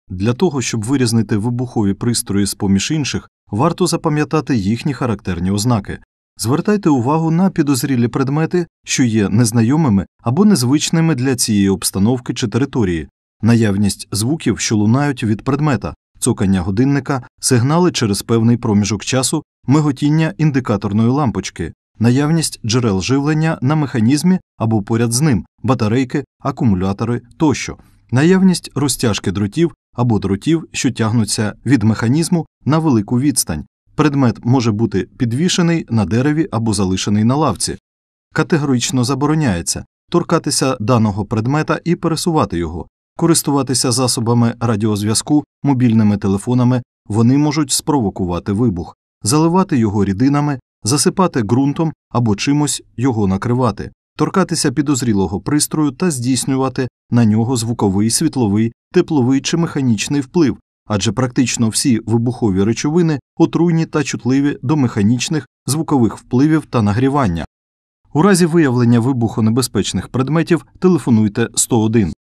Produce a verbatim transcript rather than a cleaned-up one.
Для того, щоб вирізнити вибухові пристрої з-поміж інших, варто запам'ятати їхні характерні ознаки. Звертайте увагу на підозрілі предмети, що є незнайомими або незвичними для цієї обстановки чи території, наявність звуків, що лунають від предмета, цокання годинника, сигнали через певний проміжок часу, миготіння індикаторної лампочки, наявність джерел живлення на механізмі або поряд з ним, батарейки, акумулятори тощо, наявність розтяжки дротів або дротів, що тягнуться від механізму на велику відстань. Предмет може бути підвішений на дереві або залишений на лавці. Категорично забороняється торкатися даного предмета і пересувати його, користуватися засобами радіозв'язку, мобільними телефонами, вони можуть спровокувати вибух, заливати його рідинами, засипати ґрунтом або чимось його накривати, торкатися підозрілого пристрою та здійснювати на нього звуковий, світловий, тепловий чи механічний вплив, адже практично всі вибухові речовини отруйні та чутливі до механічних, звукових впливів та нагрівання. У разі виявлення вибухонебезпечних предметів телефонуйте сто один.